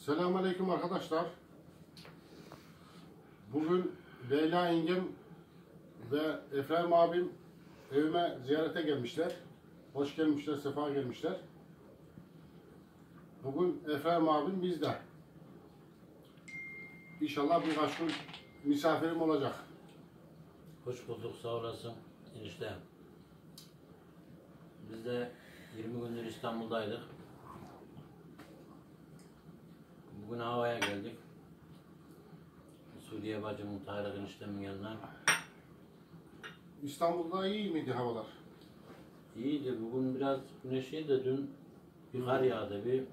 Selamünaleyküm arkadaşlar. Bugün Leyla yengem ve Efraim abim evime ziyarete gelmişler. Hoş gelmişler, sefa gelmişler. Bugün Efraim abim bizde. İnşallah birkaç gün misafirim olacak. Hoş bulduk, sağ olasın enişte. Biz de 20 gündür İstanbul'daydık. Bugün havaya geldik. Suudiye bacımın, Tarık eniştemin yanına. İstanbul'da iyi miydi havalar? İyiydi, bugün biraz güneşliydi de dün bir kar yağdı, bir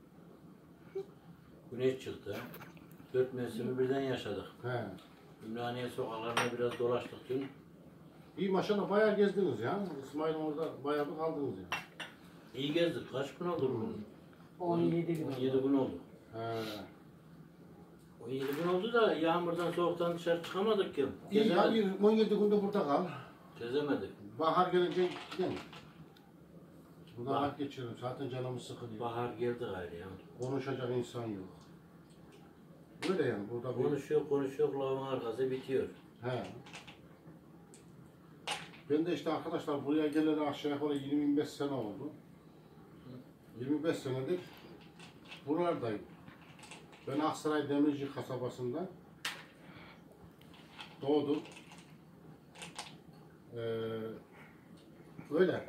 güneş çıktı. 4 mevsimi birden yaşadık. He. Ümraniye sokaklarında biraz dolaştık dün. İyi maşallah bayağı gezdiniz ya. İsmail'in orada bayağı bir kaldınız ya. İyi gezdik, kaç gün oldu bugün? 17 gün. 17 gün oldu. He. 17 gün oldu da yağmurdan soğuktan dışarı çıkamadık ki. İyi ya, Gezemedik. 17 günde burada kal. Gezemedik. Bahar gelince gidelim. Burada vakit geçirelim. Zaten canımız sıkılıyor. Bahar geldi gayrı ya. Konuşacak insan yok. Böyle yani burada bir... Konuşuyor, lavın arkası bitiyor. He. Ben de işte arkadaşlar buraya geleli aşağı yukarı 20-25 sene oldu. 25 senedir buralardayım. Ben Aksaray Demirci kasabasında doğdum. Öyle.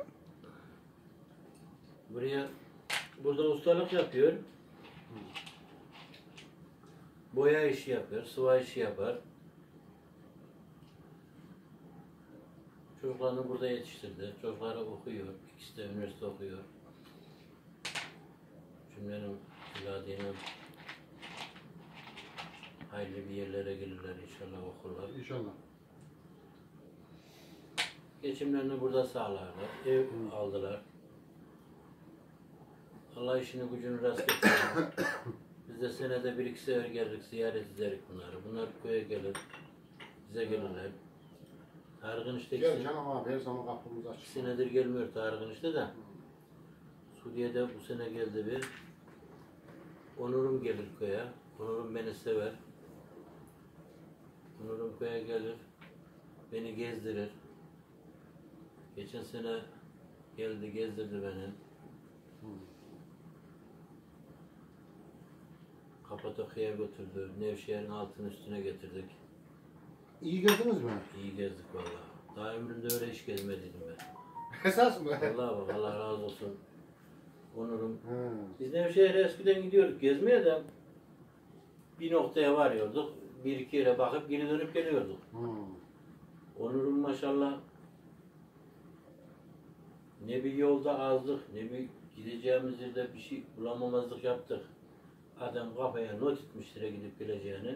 Burada ustalık yapıyor. Boya işi yapıyor, sıva işi yapar. Çocuklarını burada yetiştirdi. Çocukları okuyor. İkisi de üniversite okuyor. Cümlenin evladıyla hayırlı bir yerlere gelirler inşallah, okurlar. İnşallah. Geçimlerini burada sağlarlar. Ev aldılar. Allah işini gücünü rast getirsin. Biz de senede 1-2 sefer geldik, ziyaret ederiz bunları. Bunlar köye gelir, bize gelirler. Tarık enişte Gel canım abi, her zaman kapımız açık. 2 senedir gelmiyor Tarık enişte de. Suudiye'de bu sene geldi bir. Onurum gelir köye. Onurum beni sever. Onurum köye gelir. Beni gezdirir. Geçen sene geldi, gezdirdi beni. Kapadokya'ya götürdü. Nevşehir'in altın üstüne getirdik. İyi geldiniz mi? İyi gezdik vallahi. Daha ömrümde öyle hiç gezmediydim ben. Esas mı? Vallahi bak, Allah razı olsun. Onurum. He. Biz Nevşehir'e eskiden gidiyorduk gezmeye de bir noktaya varıyorduk. 1-2 yere bakıp geri dönüp geliyorduk. Onurum maşallah ne bir yolda azdık, ne bir gideceğimiz yerde bir şey bulamamazlık yaptık. Adam kafaya not etmiştir gidip geleceğini.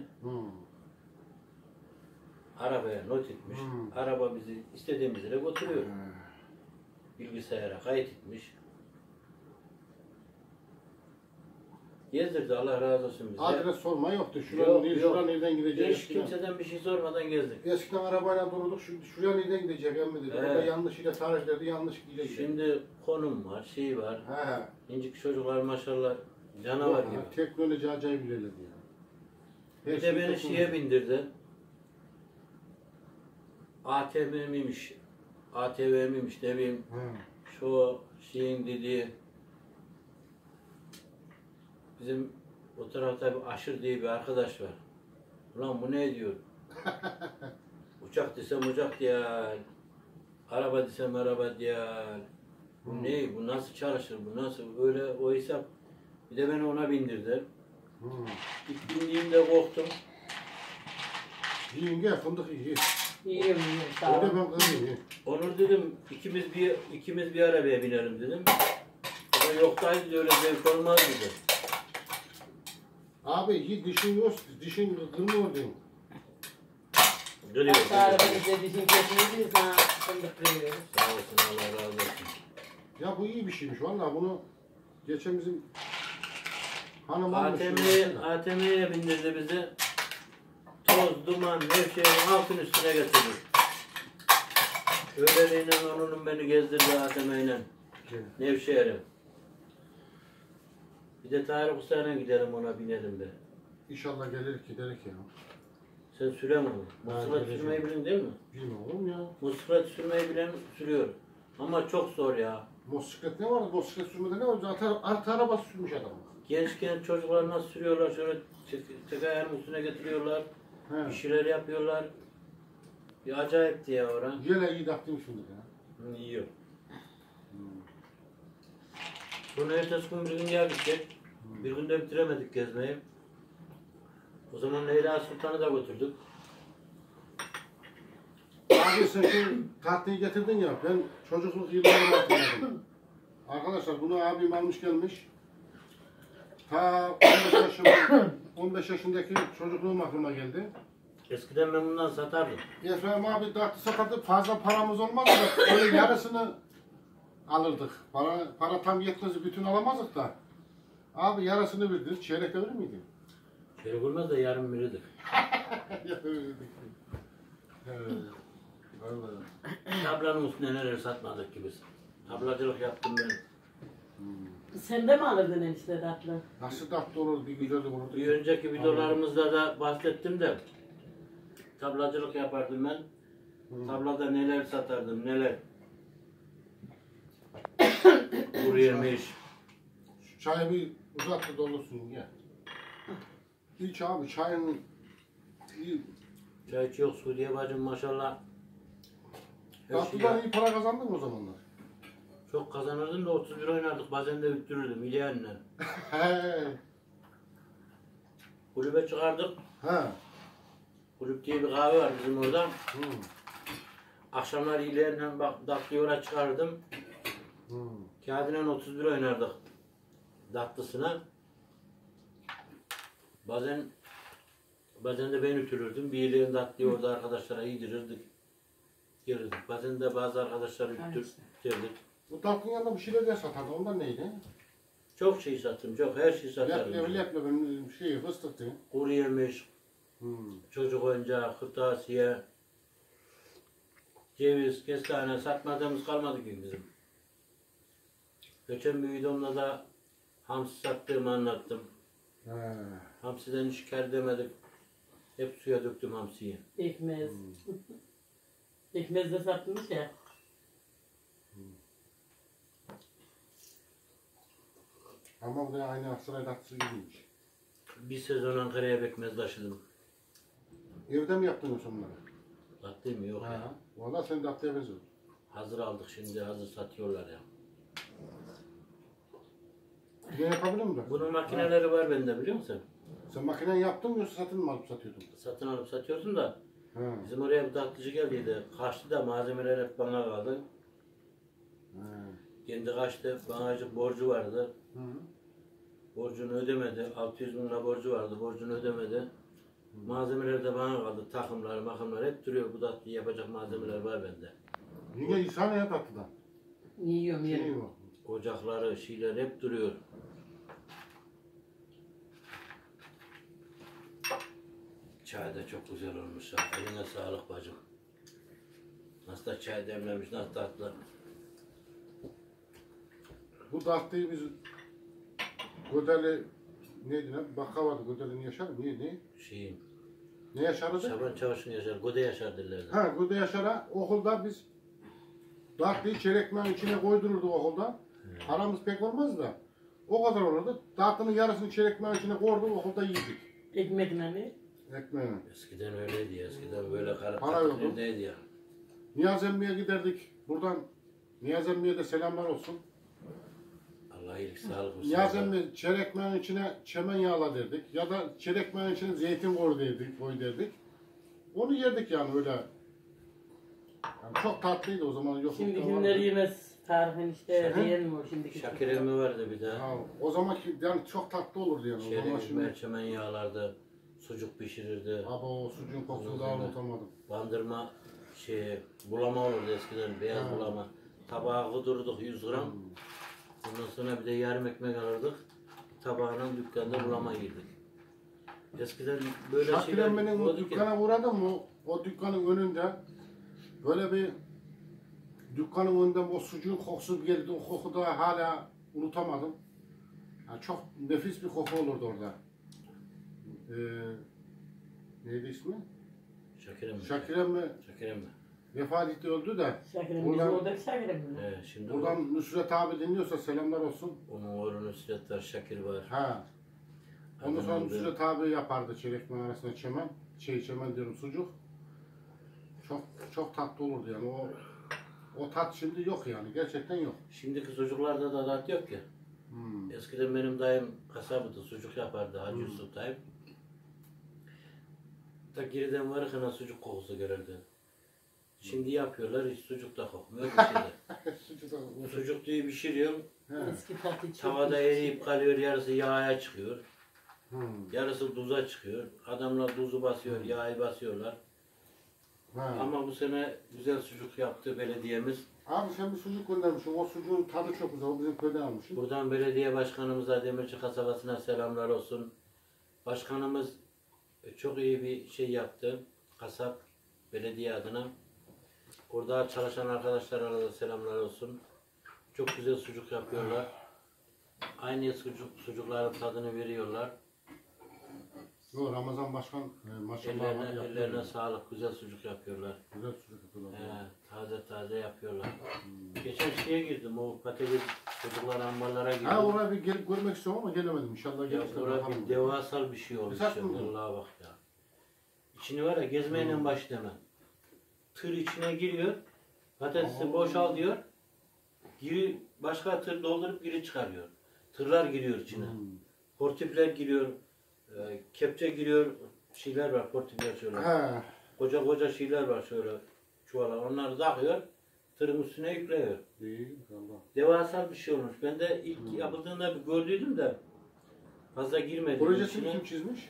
Arabaya not etmiş. Araba bizi istediğimiz yere götürüyor. Bilgisayara kayıt etmiş. Gezdirdi, Allah razı olsun bize. Adres sorma yoktu. Yok. Şuradan nereden gideceğiz? Hiç kimseden bir şey sormadan gezdik. Eskiden arabayla durduk. Şuraya nereden gidecek emmi dedi. Evet. Orada yanlış ile tarihleri yanlış gidecek. Şimdi konum var, şey var. He. İncik çocuklar maşallah canavar Yok, gibi. teknoloji acayip ilerledi ya. Bir de beni şeye bindirdi. ATV miymiş ne bileyim. Şu şeyin dediği, bizim o tarafta bir Aşır diye bir arkadaş var. Ulan bu ne diyor? Uçak desem uçak diye, araba desem araba diye. Bu ne? Bu nasıl çalışır? Bu nasıl? Öyle o hesap. Bir de beni ona bindirdi. İlk bindiğimde korktum. Yiyin gel fındık iyi. İyiyim, sağ Öyle ol. ben kızım. Onur dedim, ikimiz bir arabaya binelim dedim. O da yoktaydı, öyle zevk olmaz dedi. Abi iyi dişin yok, dişin kırmıyor değil. Duruyor. Hatta bize dişin kesmedi, sana fındık veriyoruz. Sağ olsun, Allah razı olsun. Ya bu iyi bir şeymiş vallahi bunu geçen bizim hanım ATM'ye bindirdi bizi. Toz, duman, Nevşehir'in altın üstüne getirdi. Öğleliğine onun beni gezdirdi ATM'yle. Nevşehir'e. Bir de Tarık Usta'yla gidelim ona binelim be. İnşallah gelir giderik ya. Sen süre mi onu? Ben Motosiklet geleceğim. sürmeyi bilin değil mi? Bilmiyorum ya. Motosiklet sürmeyi bilen sürüyor. Ama çok zor ya. Motosiklet ne var? Motosiklet sürmede ne var? Zaten artı araba sürmüş adam. Gençken çocuklar nasıl sürüyorlar? Şöyle tek ayağının üstüne getiriyorlar. Bir He. şeyler yapıyorlar. Bir acayipti ya oran. Yine iyi taktım şimdi ya. Yiyor. Sonra ertesi gün bir gün geldik. Bir günde bitiremedik gezmeyi. O zaman Leyla Sultan'ı da götürdük. Abi sen şu tatlıyı getirdin ya, ben çocukluk yıllarımı hatırladım. Arkadaşlar bunu abim almış gelmiş. Ta 15 yaşındaki çocukluğum aklıma geldi. Eskiden ben bundan satardım. Efendim abi tatlı satardık, fazla paramız olmazdı da böyle yarısını alırdık. Para tam yetmez, bütün alamazdık da. Abi yarısını verdik, çeyrek verir miydi? Şöyle bulmaz da yarım biridir. Evet. Vallahi. Tablanın üstüne neler satmadık ki biz. Tablacılık yaptım ben. Sen de mi alırdın enişte tatlı? Nasıl tatlı olur, bir güzel olur. Bir önceki videolarımızda da bahsettim de tablacılık yapardım ben. Tablada neler satardım, neler. Kuru yemiş. Şu çayı bir uzat da dolusun ya. İç abi çayın iyi. Çay çok Suudiye bacım maşallah. Her şey Tatlıdan iyi para kazandın mı o zamanlar? çok kazanırdım da 31 oynardık bazen de üttürürdüm İlyan'la. He. Kulübe çıkardık. He. Kulüp diye bir kahve var bizim orada. Hı. Akşamlar İlyan'la bak datlıyora çıkardım. Hı. Kağıdıyla 31 oynardık. Datlısına. Bazen de ben ütülürdüm. Bir ilerin datlıyı orada arkadaşlara yedirirdik. Gelirdik. Bazen de bazı arkadaşlar ütürdik. Bu tatlının yanında bir şeyler de satardı. Ondan neydi? Çok şey sattım, çok her şey satardım. Leblebi şey fıstıktı. Kuru yemiş, Hı. çocuk oyuncağı, kırtasiye, ceviz, kestane satmadığımız kalmadı ki bizim. Geçen bir videomda da hamsi sattığımı anlattım. He. Hamsiden hiç kar demedik. Hep suya döktüm hamsiyi. Ekmez. Ekmez de satmış ya. Ama bu da aynı Aksaray tatlısı gibiymiş. Bir sezon Ankara'ya bekmez taşıdım. Evde mi yaptın yoksa bunları? Tatlıyım mı? Yok ya. Ha. Valla sen tatlıya benziyor. Hazır aldık şimdi, hazır satıyorlar ya. Bir de yapabilir miyim? Bunun makineleri var bende biliyor musun? Sen makineyi yaptın mı yoksa satın mı alıp satıyordun? Satın alıp satıyorsun da He. bizim oraya bir tatlıcı geldiydi. Kaçtı da malzemeler hep bana kaldı. He. Kendi kaçtı, bana azıcık borcu vardı. Hı. Borcunu ödemedi. 600 bin lira borcu vardı, borcunu ödemedi. Malzemeler de bana kaldı. Takımlar hep duruyor. Bu tatlıyı yapacak malzemeler var bende. Yine insan ya tatlıdan. Yiyorum Şey yerim. o. Ocakları, şeyler hep duruyor. Çay da çok güzel olmuş. Ha. Eline sağlık bacım. Nasıl da çay demlemiş, nasıl tatlı. Bu tatlıyı biz Gödeli neydi lan? Bakka vardı Gödeli'nin yaşar mı? Neydi? Şeyim, Ne yaşardı? Şaban Çavuş'un yaşar, Gode yaşar dillerden. Ha, Göde Yaşar'a okulda biz tatlıyı çerekmenin içine koydururduk okulda. Paramız pek olmaz da. O kadar olurdu. Tatlının yarısını çerekmenin içine koyduk, okulda yedik. Ekmekle mi? Ekmeğini. Eskiden öyleydi ya, eskiden böyle Para karakter yoktu. neredeydi ya. Niyaz Emmi'ye giderdik. Buradan Niyaz Emmi'ye de selamlar olsun. Allah iyilik sağlık olsun. Niyaz Emmi çerekmenin içine çemen yağla derdik. Ya da çerekmenin içine zeytin koy derdik. Onu yerdik yani öyle. Yani çok tatlıydı o zaman. Yok, Şimdi yok, kimler vardı. yemez. Tarihin işte Hı? diyelim o şimdiki. Şakir emmi vardı bir de. Ha, o zamanki yani çok tatlı olurdu yani. O zaman Şerif, şimdi merçemen yağlardı. Sucuk pişirirdi. abi o sucuğun kokusunu Ondan daha sonra- unutamadım. Bandırma bulama olurdu eskiden, beyaz Ha. bulama. Tabağa kudurduk 100 gram. Ondan sonra bir de yarım ekmek alırdık. Tabağına dükkanda bulama yedik. Eskiden böyle Şakir şeyler Emmi'nin o oldu ki. dükkana uğradım mı? O dükkanın önünde böyle bir dükkanın önünde o sucuğun kokusu geldi. O koku da hala unutamadım. Yani çok nefis bir koku olurdu orada. Neydi ismi? Şakir emmi. Şakir emmi Şakir emmi. vefat etti, öldü de. Şakir'im bizim Buradan- oradaki Şakir'im mi? Şimdi Buradan Nusret abi dinliyorsa selamlar olsun. onun oğlu Nusret var, Şakir var. Ha. Ondan sonra Adamın Nusret abi yapardı çeyrek arasında çemen. Çemen diyorum, sucuk. Çok tatlı olurdu yani. O tat şimdi yok yani. Gerçekten yok. Şimdiki çocuklarda da tat yok ya. Eskiden benim dayım kasabıydı, sucuk yapardı, Hacı Yusuf dayım. Ta geriden varırken sucuk kokusu görürdü. Şimdi yapıyorlar, hiç sucuk da kokmuyor. Bir şey de. Sucuk da- Sucuk diye pişiriyorum, He. Eski tatlı çok tavada güzel. eriyip kalıyor, yarısı yağa çıkıyor. Hmm. Yarısı tuza çıkıyor. Adamlar tuzu basıyor, yağı basıyorlar. Ha. Ama bu sene güzel sucuk yaptı belediyemiz. Abi sen bir sucuk göndermişsin. O sucuğun tadı çok güzel. O bizim köyden almışsın. Buradan belediye başkanımıza, Demirci kasabasına selamlar olsun. Başkanımız çok iyi bir şey yaptı. Kasap belediye adına. Orada çalışan arkadaşlara da selamlar olsun. Çok güzel sucuk yapıyorlar. Aynı sucukların tadını veriyorlar. Yo, Ramazan Başkan maşallah Ellerine sağlık. Güzel sucuk yapıyorlar. güzel sucuk yapıyorlar. Taze taze yapıyorlar. Geçen şeye girdim. O patates çocuklar ambarlara girdim. Ha, oraya bir gelip görmek istiyorum ama gelemedim. İnşallah Ya gelirse orada bakalım. bir devasal bir şey olmuş. Esas Ya. mı? Vallahi bak ya. İçini var ya gezmeyle başlama. Tır içine giriyor. Patatesi boşal diyor. Giri, başka tır doldurup geri çıkarıyor. Tırlar giriyor içine. Portifler giriyor. Kepçe giriyor. Şeyler var, portifler şöyle. He. Koca koca şeyler var şöyle. Çuvala. Onları takıyor. Tırın üstüne yüklüyor. İyi, valla. Devasal bir şey olmuş. Ben de ilk yapıldığında bir gördüydüm de fazla girmedim. Projesini içine. kim çizmiş?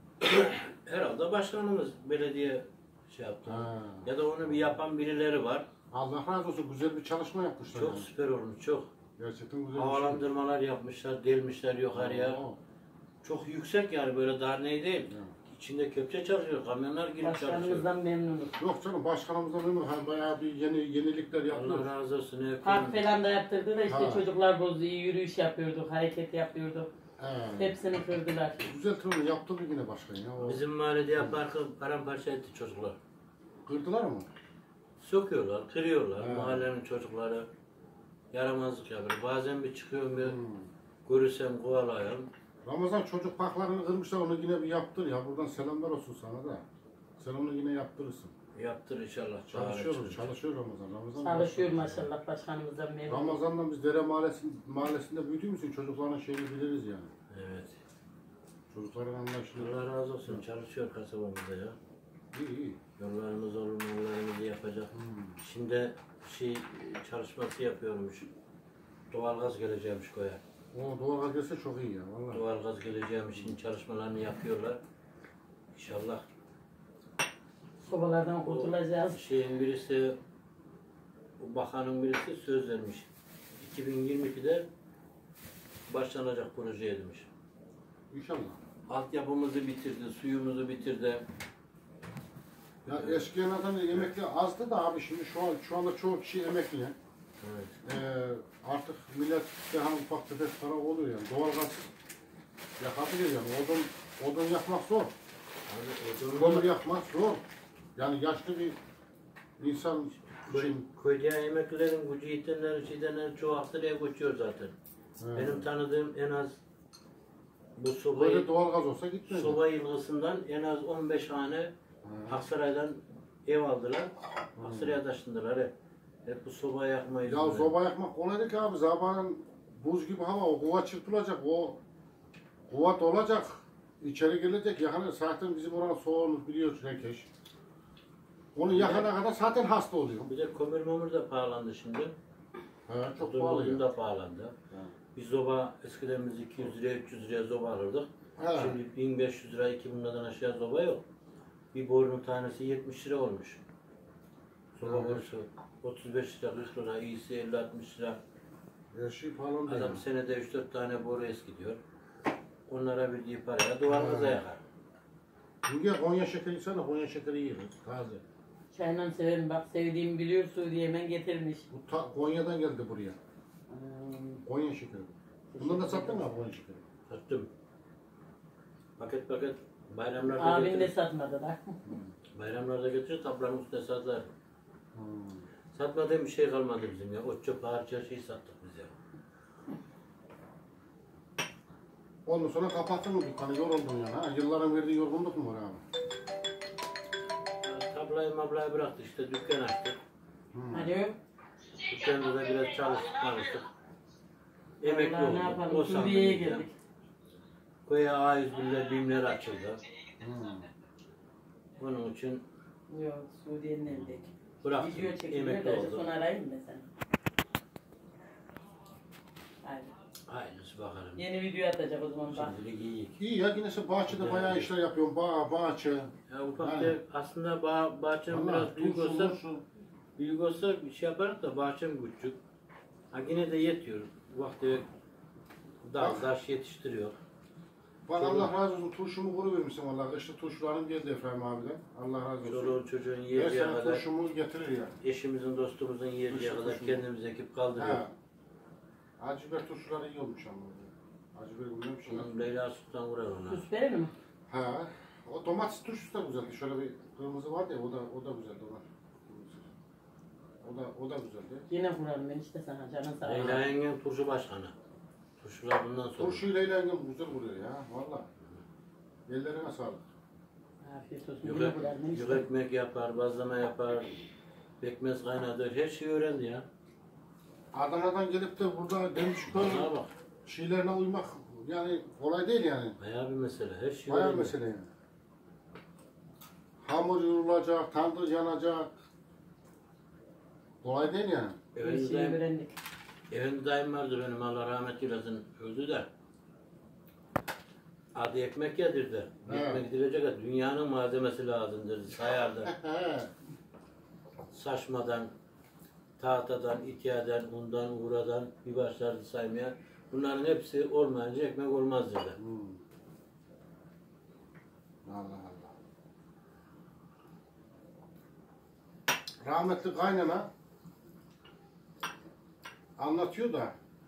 Herhalde başkanımız belediye şey yaptı. Ha. Ya da onu bir yapan birileri var. Allah razı olsun, güzel bir çalışma yapmışlar. Çok yani. süper olmuş, çok. Gerçekten güzel bir şey. Havalandırmalar yapmışlar, delmişler yukarıya. Oo. Çok yüksek yani, böyle darneği değil. Evet. İçinde köpçe çalışıyor, kamyonlar girip çalışıyor. Başkanımızdan memnunuz. Yok canım, başkanımızdan memnun. Ha, bayağı bir yenilikler Allah yapıyor. razı olsun. Park falan da yaptırdı da işte Ha. çocuklar bozdu, iyi yürüyüş yapıyorduk, hareket yapıyorduk. He. Hepsini kırdılar. Güzel tırmanı yaptı mı yine başkan ya? O... Bizim mahallede yaparken paramparça etti çocuklar. Kırdılar mı? Söküyorlar, kırıyorlar. Ha. Mahallenin çocukları yaramazlık yapıyor. Bazen bir çıkıyorum, bir Hmm. görürsem kovalayayım. Ramazan çocuk parklarını kırmışlar, onu yine bir yaptır ya. Buradan selamlar olsun sana da. Sen onu yine yaptırırsın. Yaptır inşallah. Çalışıyor Ramazan. Ramazan Çalışıyor maşallah başkanımızdan memnunuz. Ramazan'dan biz Dere Mahallesi'nde büyüdüğümüz için çocukların şeyini biliriz yani. Evet. Çocukların anlayışını. Allah razı olsun. Çalışıyor kasabamızda ya. İyi iyi. Yollarımız olur, yollarımızı yapacak. Şimdi çalışması yapıyormuş. Doğalgaz geleceğimiş koya. O doğal gelse çok iyi ya vallahi. Doğalgaz geleceğimiş. Şimdi çalışmalarını yapıyorlar. İnşallah. Sobalardan kurtulacağız. Şeyin birisi, o bakanın birisi söz vermiş. 2022'de başlanacak projeye demiş. İnşallah. Altyapımızı bitirdi, suyumuzu bitirdi. Ya eskilerden emekli azdı da abi, şimdi şu anda çoğu kişi emekli. Evet. Artık millet daha ufak tefek para oluyor yani. Doğalgaz yakabilir yani. Odun yakmak zor. Abi, Kömür yakmak zor. Yani yaşlı bir insan için. Köyde emeklilerin gücü yetenleri, şeydenleri çoğu Aksaray'a göçüyor zaten. He. Benim tanıdığım en az bu Böyle doğalgaz olsa gitmez. soba yılgısından en az 15 hane Aksaray'dan ev aldılar. Aksaray'a taşındılar hep. Hep bu soba yakmayı. Ya soba yakmak kolay değil ki abi. Sabahın buz gibi hava, o kuva çırpılacak, o kuva dolacak, içeri gelecek, yakana zaten bizim oranın soğuğunu biliyorsun herkes. Onu yakana kadar zaten hasta oluyor. Bir de kömür mömür de pahalandı şimdi. He, çok Odun pahalı ya. da pahalandı. Bir soba eskiden biz 200 liraya 300 liraya soba alırdık. He. Şimdi 1500 lira 2000 liradan aşağı soba yok. Bir borunun tanesi 70 lira olmuş. Soba Evet. borusu 35 lira 40 lira, iyisi 50-60 lira. Her şey pahalı Adam yani. senede 3-4 tane boru eskidiyor. Onlara bildiği paraya doğalgaza yakar. Çünkü Konya şekeri sana, Konya şekeri yiyoruz. Taze. Çayla severim bak sevdiğimi biliyor Suudi hemen getirmiş. Bu Konya'dan geldi buraya. Konya şekeri. Bundan da sattın mı abi boncukları? Sattım. Paket paket bayramlarda Abin de getirir. satmadı da. Bayramlarda getirir, tablanın üstüne satlar. Hmm. Satmadığım bir şey kalmadı bizim ya. O çöp harcı her şeyi sattık biz ya. Ondan sonra kapattın mı dükkanı? Yoruldun yani ha? Yılların verdiği yorgunluk mu var abi? Ya, tablayı mablayı bıraktı işte dükkan açtık. Alo. Dükkanda da biraz çalıştık. Emekli Vallahi ne olduk. yapalım? O Suriye'ye sandım ya. geldik. Köye A101'ler, BİM'ler açıldı. Hmm. Bunun için Yok, Suriye'nin evdeki. bıraktım. Video çekiliyor Emekli da oldum. son arayayım mı sen? Aynen. Aynısı bakalım. Yeni video atacak o zaman bak. Şimdilik iyiyik. İyi ya yine sen bahçede bayağı işler yapıyorsun. Bahçe. Ya ufak Yani. tefek aslında bahçem Vallahi biraz büyük turşu, olsa murşu. bir şey yaparız da bahçem küçük. Ha yine de yetiyor. Ufak tefek dal taş yetiştiriyor. Bak Allah razı olsun turşumu kuruvermişsin vallahi. İşte turşularım geldi Efraim abiden. Allah razı olsun. Çoluğun çocuğun Her yiyeceği sene kadar, turşumu getirir ya. eşimizin dostumuzun yiyeceği Turşu, kadar turşu. kendimiz ekip kaldırıyor. Ha. Acı biber turşuları iyi olmuş ama. Acı biber bilmem şey. Onun Leyla Sultan vurar ona. Sus verir mi? Ha. O domates turşusu da güzeldi. Şöyle bir kırmızı vardı ya o da güzeldi ona. O da güzeldi. Yine kurarım ben işte sana canın sağ Leyla olsun. yengem turşu başkanı. Turşular bundan sonra. Turşuyla eğlendim güzel vuruyor ya valla. Ellerine sağlık. Afiyet olsun. Yine kurarım ben Yük işte. ekmek yapar, bazlama yapar, pekmez kaynatır, her şeyi öğrendi ya. Adana'dan gelip de burada Demişköy Bana bak, şeylerine uymak yani kolay değil yani. bayağı bir mesele, her şeyi Bayağı öğrendi. mesele yani. Hamur yoğrulacak, tandır yanacak. Kolay değil yani. Her Efendi şeyi dayım, öğrendik. efendi dayım vardı benim, Allah rahmet eylesin, öldü de. Adı ekmek yedirdi. Evet. Ekmek yedirecek, dünyanın malzemesi lazım dedi, sayardı. Saçmadan, tahtadan, itiyadan, undan, uğradan bir başlardı saymaya. Bunların hepsi olmayınca ekmek olmaz dedi. Allah Allah. Rahmetli kaynana anlatıyor da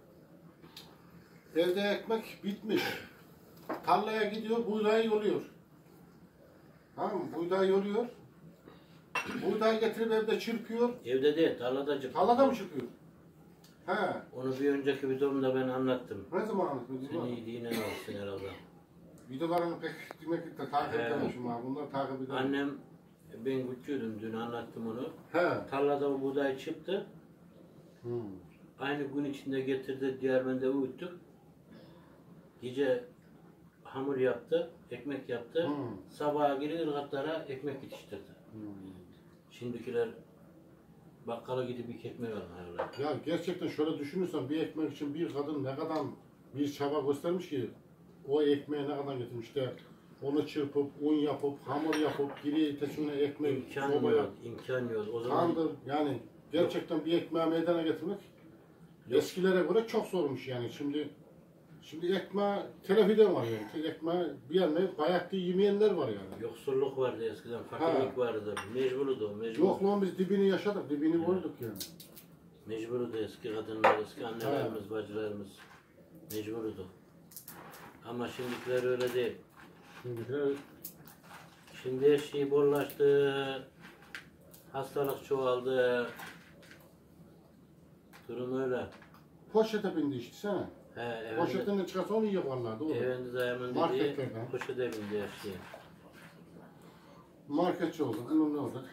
evde ekmek bitmiş. Tarlaya gidiyor, buğdayı yoluyor. Tamam mı? Buğdayı yoluyor. Buğdayı getirip evde çırpıyor. Evde değil, tarlada çıktı. Tarlada mı çırpıyor? He. Onu bir önceki videomda ben anlattım. Ne zaman anlatmadın? Seni yediğine alsın herhalde. Videolarını pek demek de takip He. edememişim abi. Bunları takip edememişim. Annem, ben küçüğüydüm, dün anlattım onu. He. Tarlada o buğday çıktı. Hmm. Aynı gün içinde getirdi, Diyarbakır'da uyuttuk. Gece hamur yaptı, ekmek yaptı. Hmm. Sabaha gelir ırgatlara ekmek yetiştirdi. Hmm. Şimdikiler bakkala gidip bir ekmek almıyorlar. Ya gerçekten şöyle düşünürsen bir ekmek için bir kadın ne kadar bir çaba göstermiş ki o ekmeği ne kadar getirmiş de onu çırpıp, un yapıp, hamur yapıp, geri tesisine ekmek, İmkan sobaya, yok, imkan yok. O zaman tandır yani gerçekten bir ekmeği meydana getirmek eskilere göre çok zormuş yani şimdi ekmeği telefide var yani ekmeği bir yerine bayaklı yemeyenler var yani. yoksulluk vardı eskiden, fakirlik vardı. Mecburdu, mecbur. Yokluğun biz dibini yaşadık, dibini vurduk yani. Mecburdu eski kadınlar, eski annelerimiz, bacılarımız. Mecburdu. Ama şimdikiler öyle değil. Şimdikiler Şimdi her şey bollaştı. Hastalık çoğaldı. Durum öyle. poşete bindi işte sana. He, Poşetten de çıkarsa onu yiyor vallahi doğru. Efendi dayımın dediği Marketlerden. poşete bindi her şey. Marketçi olduk, bilmem ne olduk.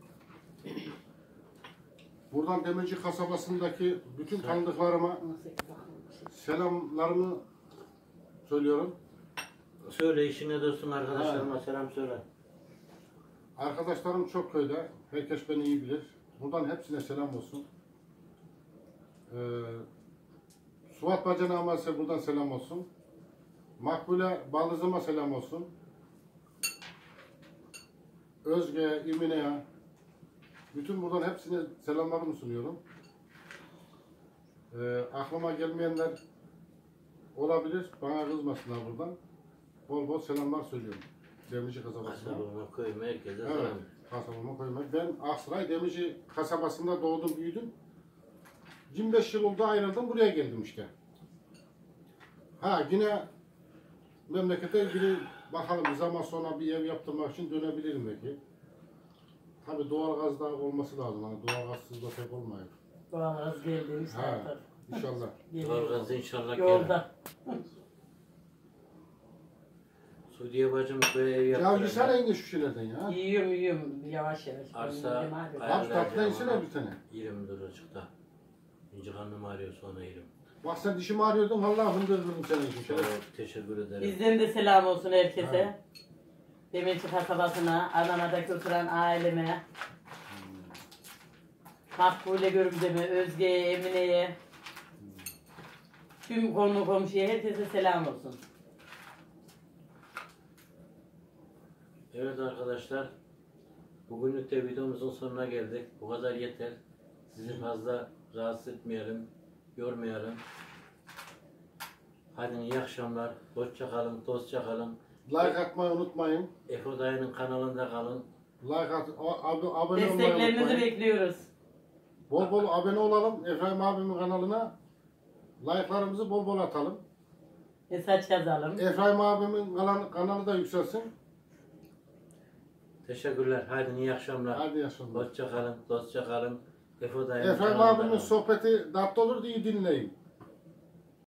Buradan Demirci kasabasındaki bütün tanıdıklarıma selamlarımı söylüyorum. Söyle işine dostum, arkadaşlarıma selam söyle. Arkadaşlarım çok köyde, herkes beni iyi bilir. Buradan hepsine selam olsun. Suat Bacanağıma buradan selam olsun. Makbule Baldızıma selam olsun. Özge, İmine'ye, bütün buradan hepsine selamlarımı sunuyorum. Aklıma gelmeyenler olabilir, bana kızmasınlar buradan. Bol bol selamlar söylüyorum. Demirci kasabasına. Kasabama, köy, merkeze Evet, selam. kasabama koymak. Ben Aksaray Demirci kasabasında doğdum, büyüdüm. 25 yıl oldu ayrıldım, buraya geldim işte. Ha yine memlekete ilgili bakalım bir zaman sonra bir ev yaptırmak için dönebilirim belki. Tabi doğalgaz da olması lazım. Hani doğalgazsız da pek olmuyor. Doğalgaz geldi işte Ha, artık. inşallah. Doğalgaz inşallah gelir. Yolda. Suudiye bacım böyle ev Ya yaptıracak. yesene yenge şu şeylerden ya. Yiyorum yavaş yavaş. Arsa Yedim abi. Aç tatlı yesene bir tane. Yerim duracıkta. İnci karnım ağrıyor sonra yerim. Bak sen dişimi ağrıyordun vallahi hındırdım senin için. Şöyle. Çok teşekkür ederim. Bizden de selam olsun herkese. Ha. Demirci kasabasına, Adana'daki oturan aileme. Makbule Görümcem'e, Özge'ye, Emine'ye. Tüm konu komşuya herkese selam olsun. Evet arkadaşlar. Bugünlük de videomuzun sonuna geldik. Bu kadar yeter. Sizi fazla rahatsız etmeyelim. Yormayalım. Hadi iyi akşamlar. Hoşça kalın, dostça kalın. Like atmayı unutmayın. Efo dayının kanalında kalın. Like at, abone olmayı Desteklerinizi unutmayın. bekliyoruz. Bol bol abone olalım Efraim abimin kanalına. Like'larımızı bol bol atalım. Mesaj yazalım. Efraim abimin kanalı da yükselsin. Teşekkürler. Hadi iyi akşamlar. Hadi yaşamlar. Hoşça kalın, dostça kalın. Efo dayının Efraim kanalında abimin kalın. sohbeti tatlı olur diye dinleyin.